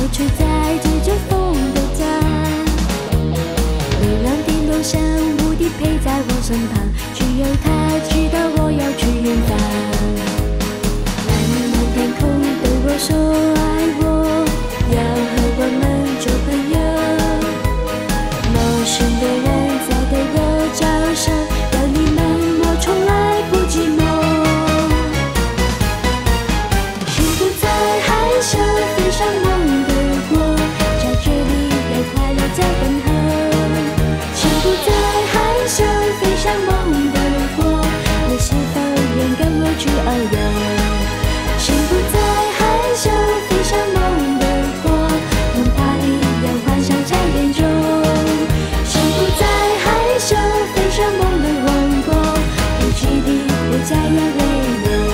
吹在追着风的家。流浪的楼上，无敌陪在我身旁，只有他知道我要去远方。蓝蓝天空对我说爱我，要和我们做朋友。陌生的人在对我招手，有你们我从来不寂寞。心不再害羞，飞上梦的国，在这里有快乐在等候。心不再害羞，飞上梦的国，你是否愿跟我去遨游？心不再害羞，飞上梦的国，恐怕里有幻想在眼中。心不再害羞，飞上梦的王国，天气里不再有泪流。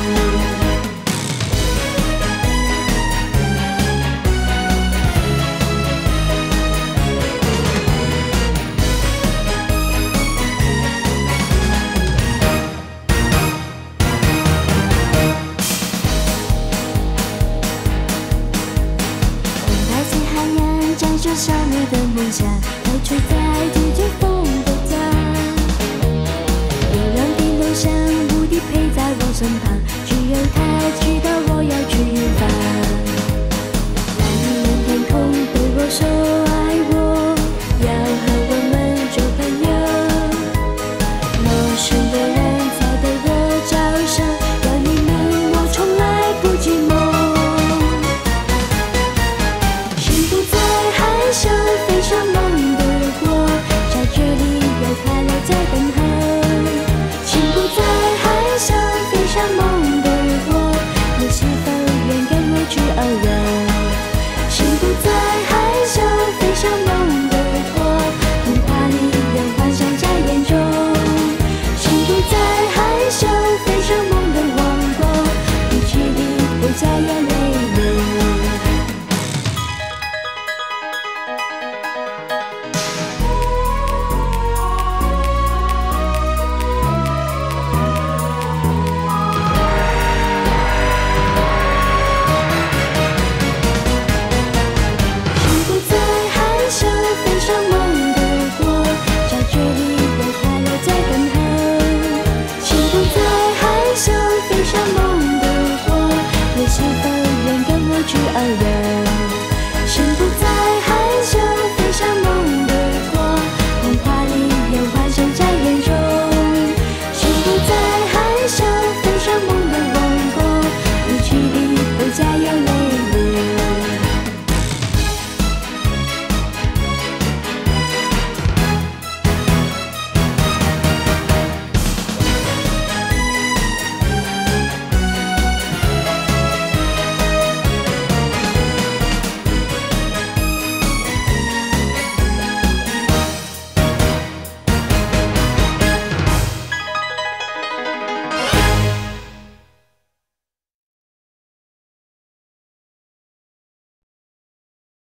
载着少女的梦想，飘吹在追着风的家。流浪的路上，无敌陪在我身旁，只有他知道我要去远方。蓝蓝天空对我说爱我，要和我们做朋友。陌生的人在对我招手，有你们我从来不寂寞。飞上梦的国，在这里有快乐在等候。